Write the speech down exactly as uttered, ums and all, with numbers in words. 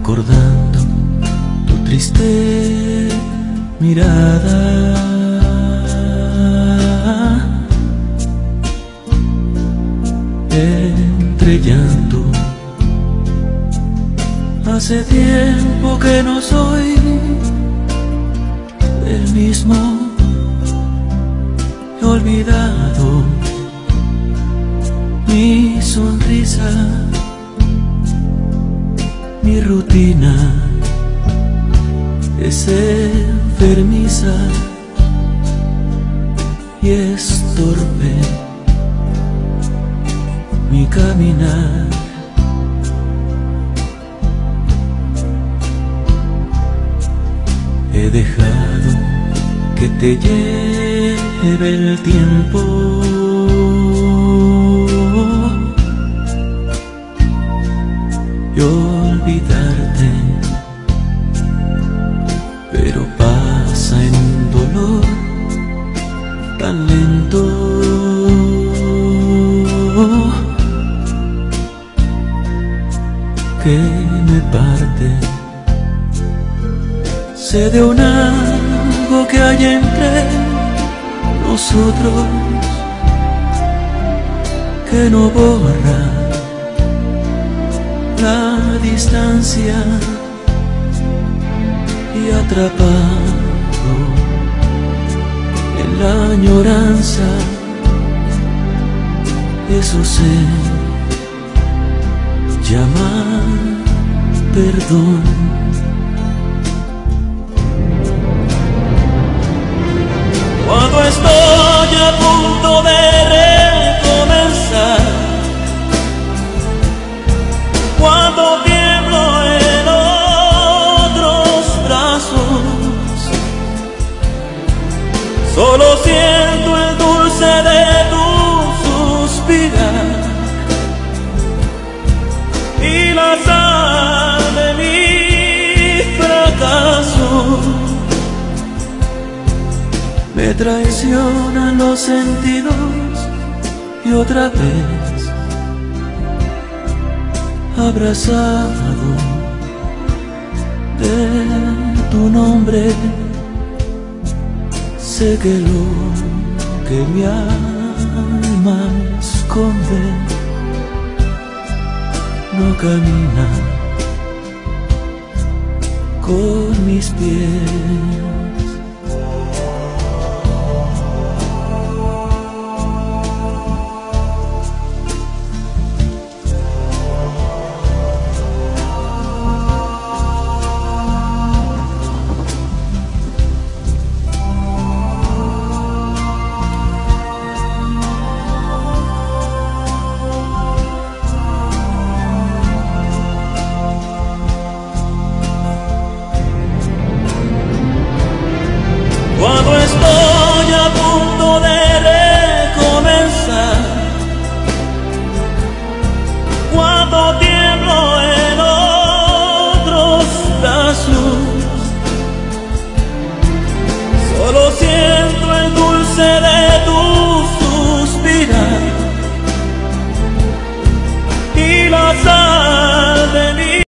recordando tu triste mirada. Entre llanto, hace tiempo que no soy el mismo. He olvidado mi sonrisa, mi rutina es enfermiza y es torpe mi caminar. He dejado que te lleve el tiempo y olvidarte, pero pasa en un dolor tan lento que me parte. Sé de un algo que hay entre nosotros que no borra la distancia, y atrapado en la añoranza, eso se llama perdón. Cuando estoy a punto de recomenzar, cuando tiemblo en otros brazos, solo siento el dulce de tu suspirar y la sal de mi fracaso. Me traicionan los sentidos y otra vez, abrazado de tu nombre, sé que lo que mi alma esconde no camina con mis pies.